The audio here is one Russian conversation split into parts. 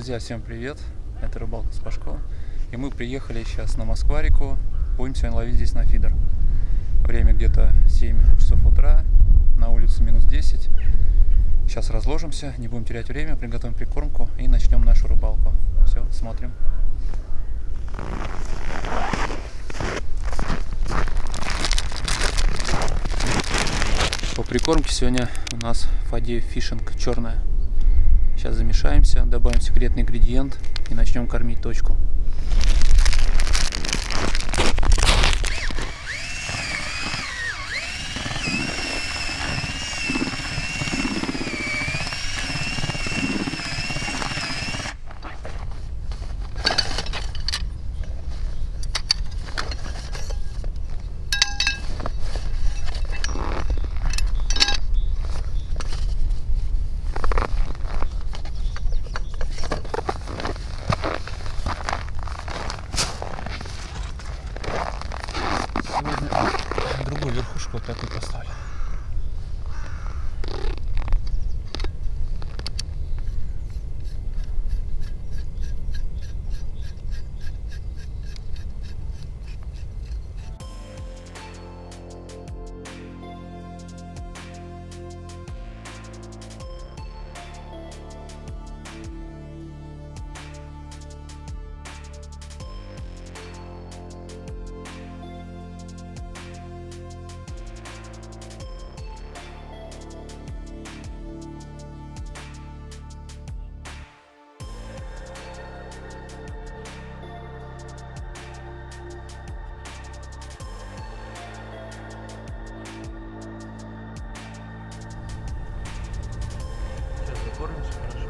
Друзья, всем привет! Это Рыбалка с Пашко. И мы приехали сейчас на Москва-реку. Будем сегодня ловить здесь на фидер. Время где-то 7 часов утра. На улице минус 10. Сейчас разложимся, не будем терять время, приготовим прикормку и начнем нашу рыбалку. Все, смотрим. По прикормке сегодня у нас Фадеев фишинг черная. Сейчас замешаемся, добавим секретный ингредиент и начнем кормить точку. Другую верхушку вот эту поставлю. Кормишь хорошо.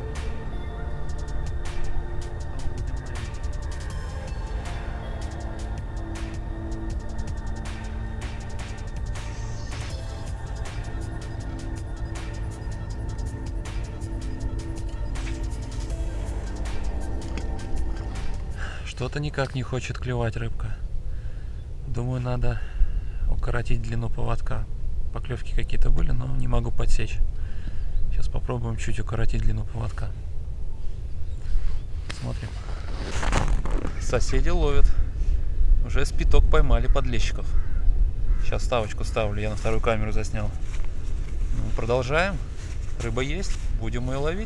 Что-то никак не хочет клевать рыбка. Думаю, надо укоротить длину поводка. Поклевки какие-то были, но не могу подсечь. Сейчас попробуем чуть укоротить длину поводка. Смотрим. Соседи ловят. Уже с пяток поймали подлещиков. Сейчас ставочку ставлю, я на вторую камеру заснял. Ну, продолжаем. Рыба есть, будем ее ловить.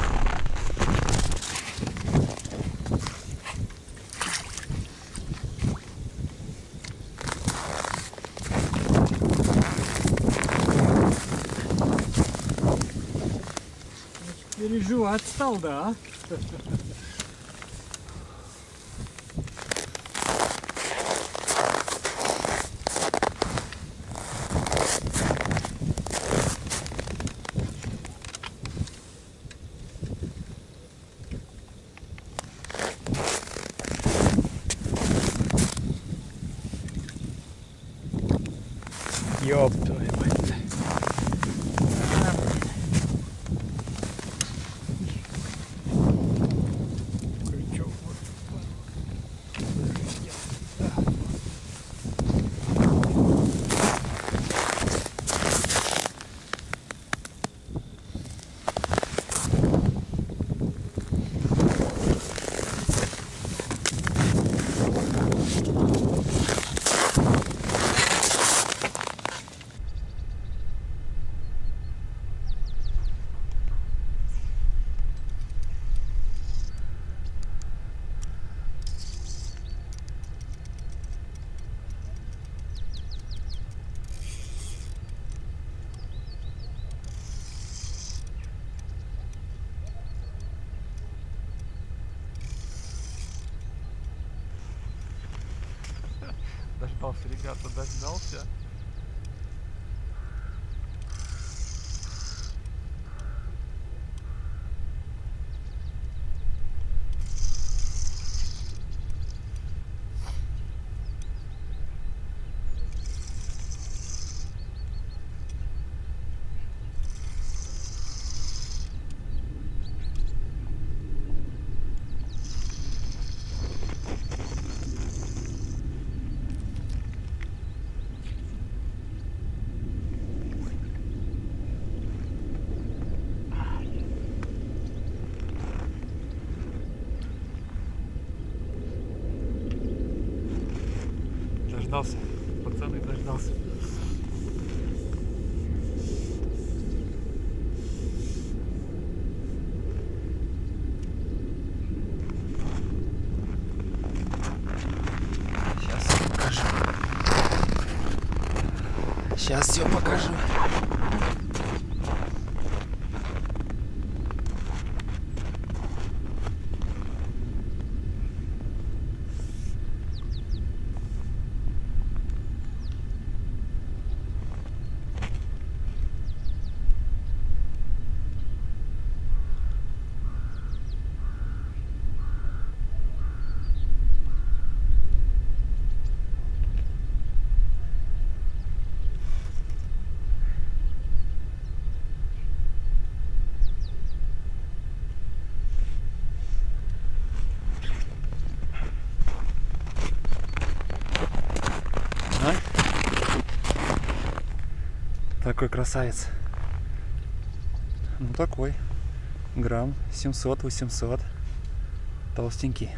Переживать стал, да? Ёб твою мать. Дождался, ребята, дождался. Дождался. Пацаны, дождался. Сейчас все покажу. Такой красавец. Ну такой. Грамм 700-800. Толстенький.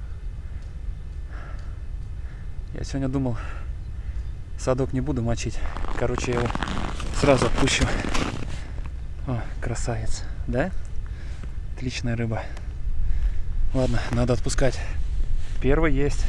Я сегодня думал, садок не буду мочить. Короче, я его сразу отпущу. О, красавец. Да? Отличная рыба. Ладно, надо отпускать. Первый есть.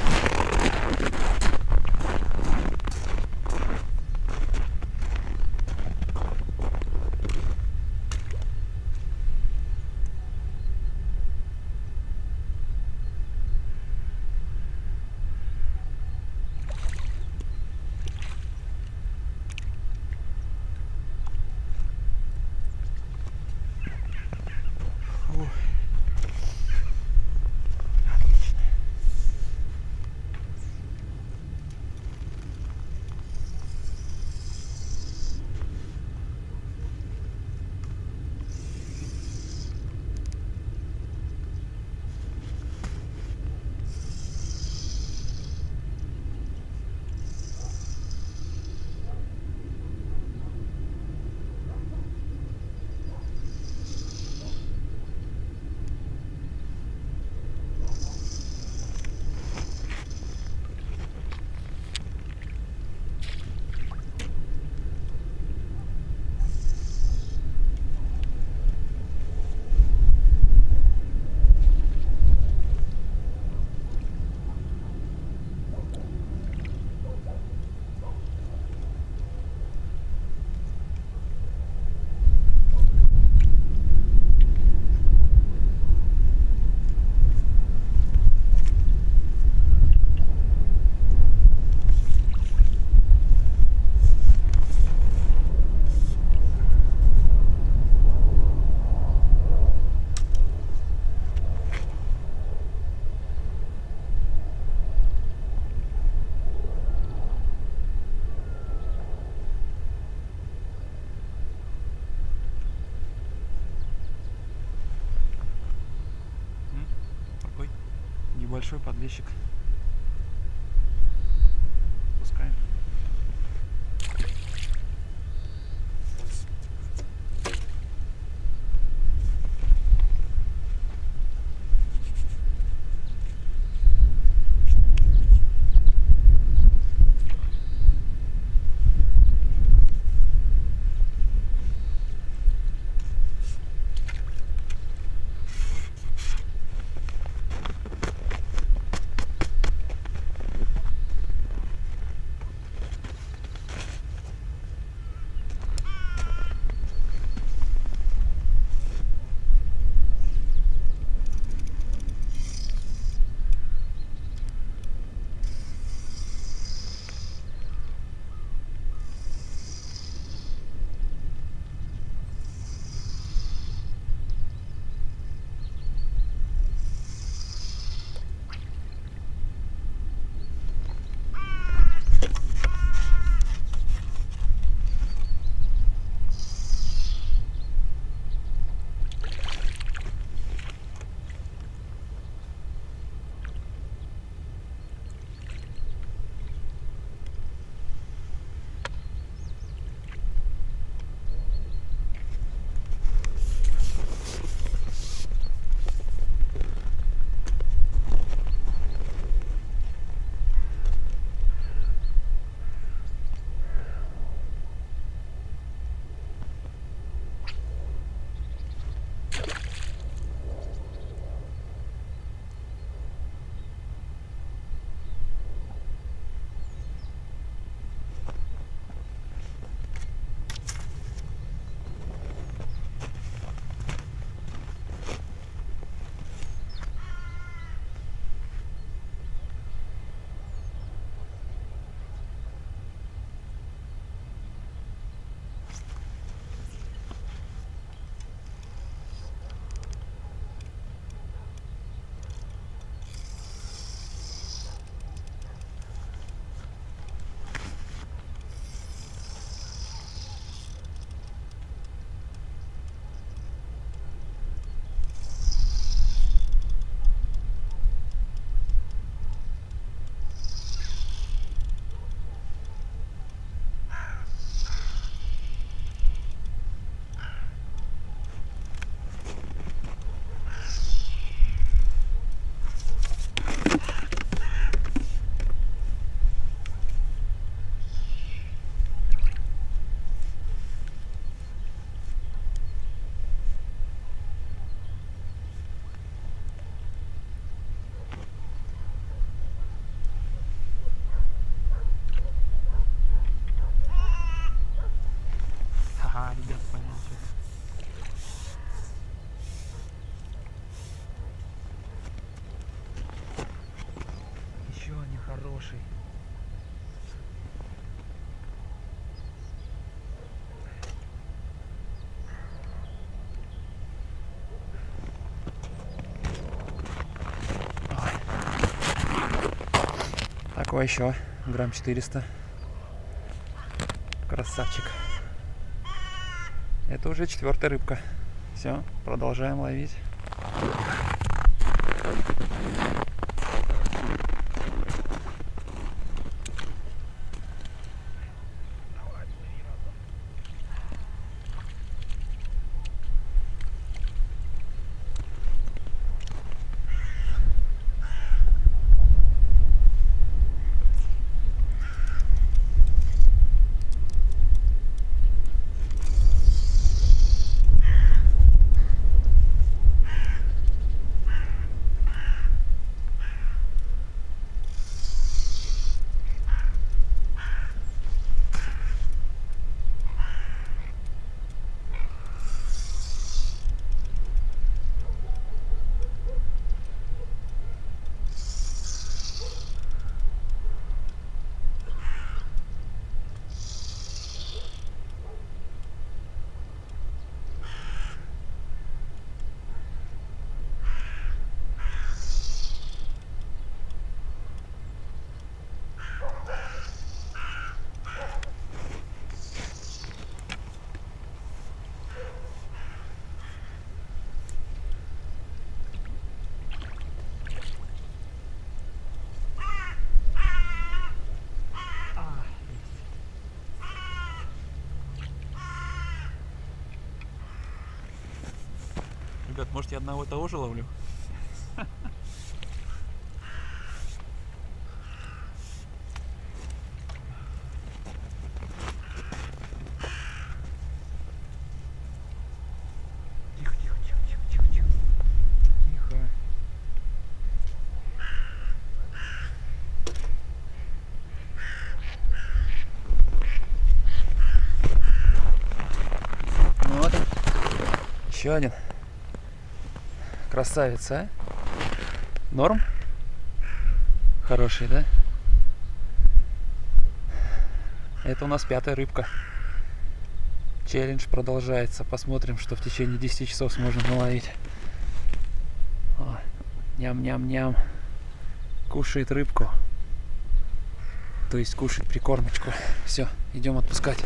Небольшой подвесчик. Пускаем. Ага, ребят, понятно. Еще один хороший. Такой еще грамм 400. Красавчик. Это уже 4-я рыбка. Все, продолжаем ловить. Ребят, может, я одного и того же ловлю? Тихо, тихо, тихо, тихо, тихо, тихо. Тихо. Вот. Еще один. Красавец, а? Норм? Хороший, да? Это у нас 5-я рыбка. Челлендж продолжается. Посмотрим, что в течение 10 часов сможем наловить. О, ням-ням-ням. Кушает рыбку. То есть кушает прикормочку. Все, идем отпускать.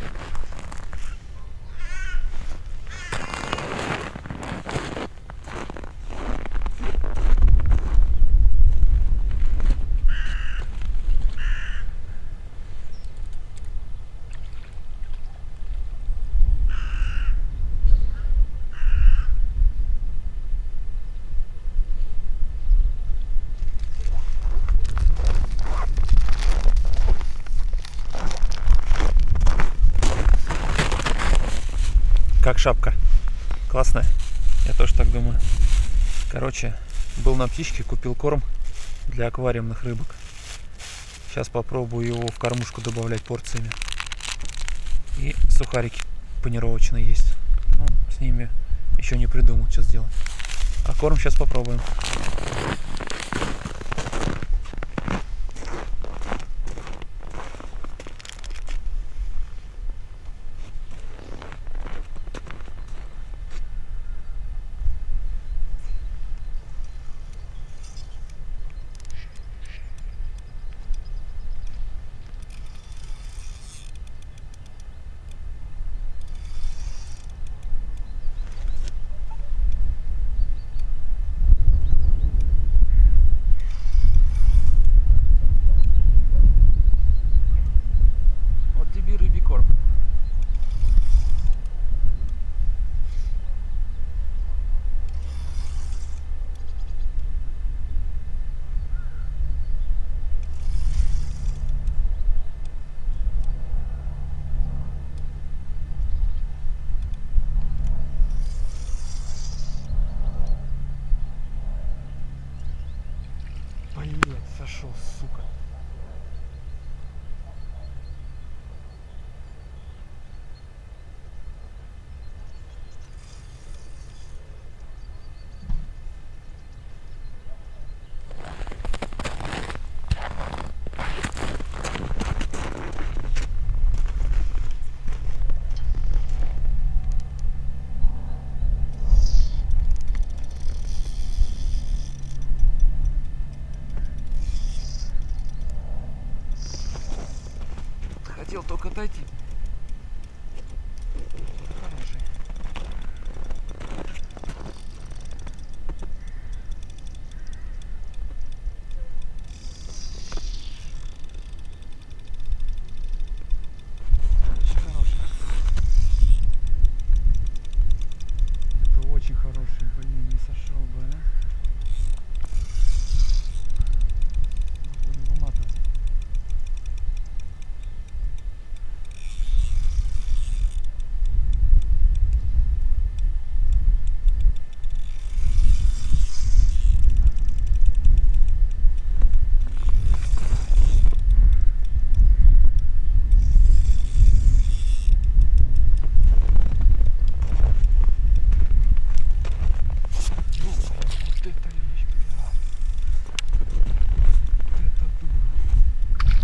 Как шапка? Классная? Я тоже так думаю. Короче, был на птичке, купил корм для аквариумных рыбок. Сейчас попробую его в кормушку добавлять порциями. И сухарики панировочные есть. Ну, с ними еще не придумал, что сделать. А корм сейчас попробуем. сошел, сука. Хотел только отойти. Хороший. Очень хороший. Это очень хороший, блин, не сошел бы, а? Будем выматываться. Вот это вещь, бля. Вот это дура.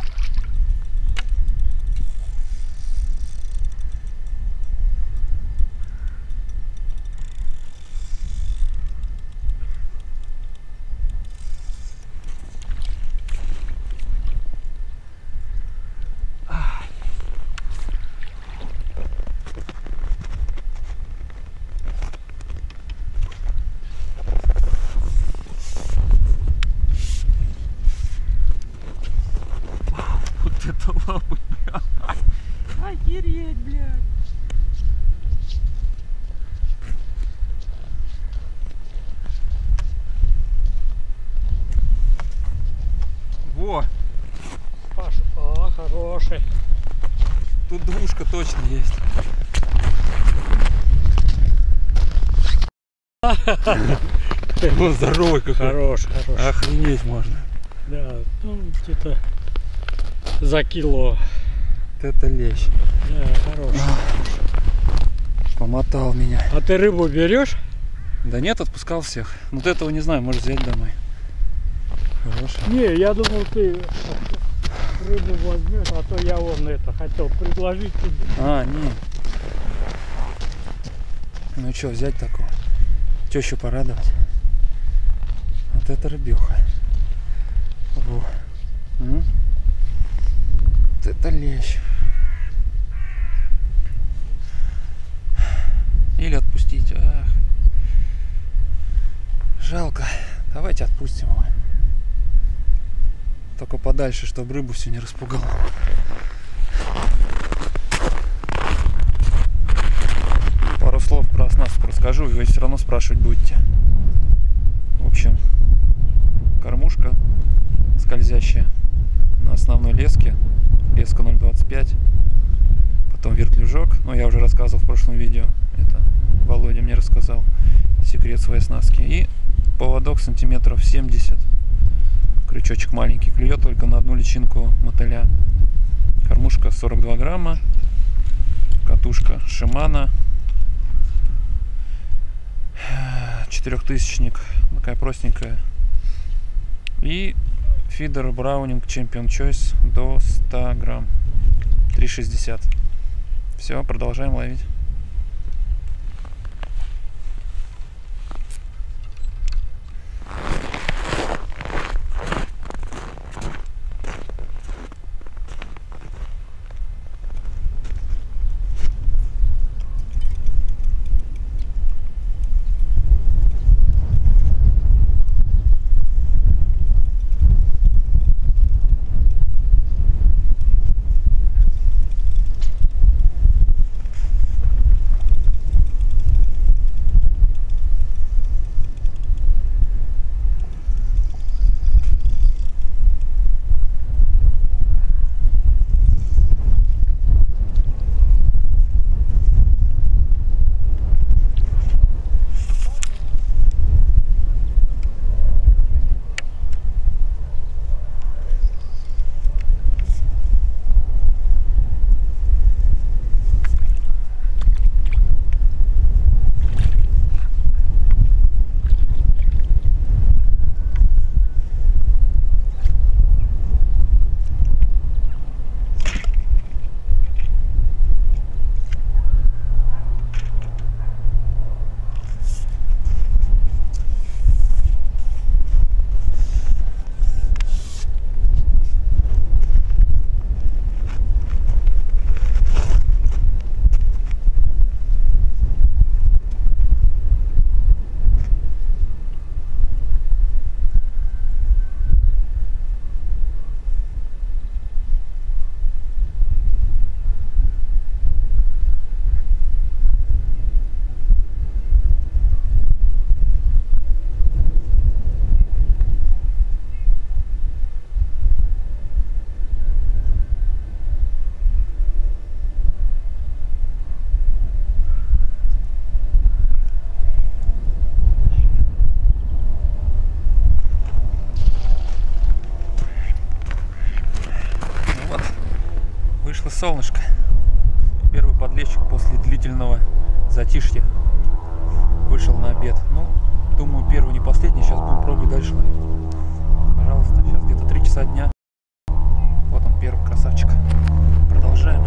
Вот это лапы, бля. Охереть, блядь. Во! Паш, хороший. Тут двушка точно есть. Ну, здоровый какой. Хорош. Охренеть можно. Да, ну где-то за кило. Вот это лещ. Да, хорош. Помотал меня. А ты рыбу берешь? Да нет, отпускал всех. Вот этого не знаю, может взять домой. Хороший. Не, я думал, ты рыбу возьмешь, а то я вон это хотел предложить тебе. А, не. Ну что, взять такого? Тещу порадовать. Вот это рыбеха. Во. Вот это лещ. Или отпустить. Ах. Жалко. Давайте отпустим его. Только подальше, чтобы рыбу все не распугал. Пару слов про оснастку расскажу, вы все равно спрашивать будете. В общем, кормушка скользящая на основной леске. Леска 0,25. Потом вертлюжок. Ну, я уже рассказывал в прошлом видео. Это Володя мне рассказал секрет своей оснастки. И поводок сантиметров 70. Крючочек маленький. Клюет только на одну личинку мотыля. Кормушка 42 грамма. Катушка Шимана. 4000-ник. Такая простенькая. И фидер Браунинг Champion Choice до 100 грамм. 3,60. Все, продолжаем ловить. солнышко. Первый подлещик после длительного затишья вышел на обед. Ну, думаю, первый не последний. Сейчас будем пробовать дальше ловить. Пожалуйста, сейчас где-то 3 часа дня. Вот он, первый красавчик. Продолжаем.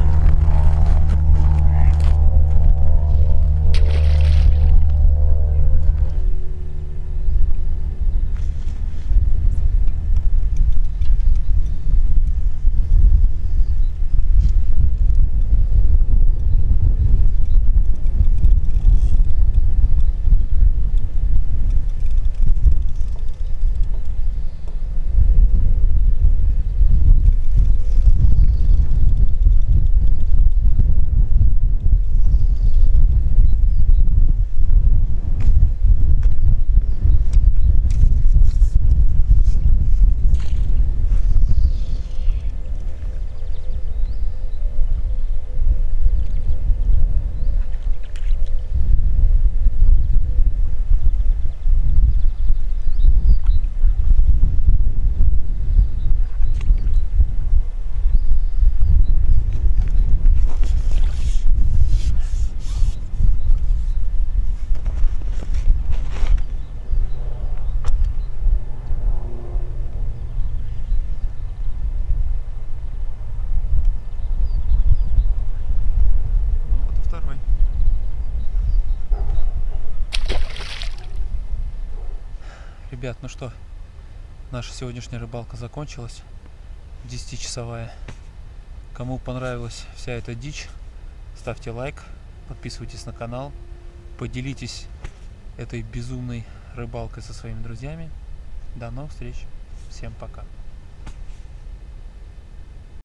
Ребят, ну что, наша сегодняшняя рыбалка закончилась, 10-часовая. Кому понравилась вся эта дичь, ставьте лайк, подписывайтесь на канал, поделитесь этой безумной рыбалкой со своими друзьями. До новых встреч, всем пока.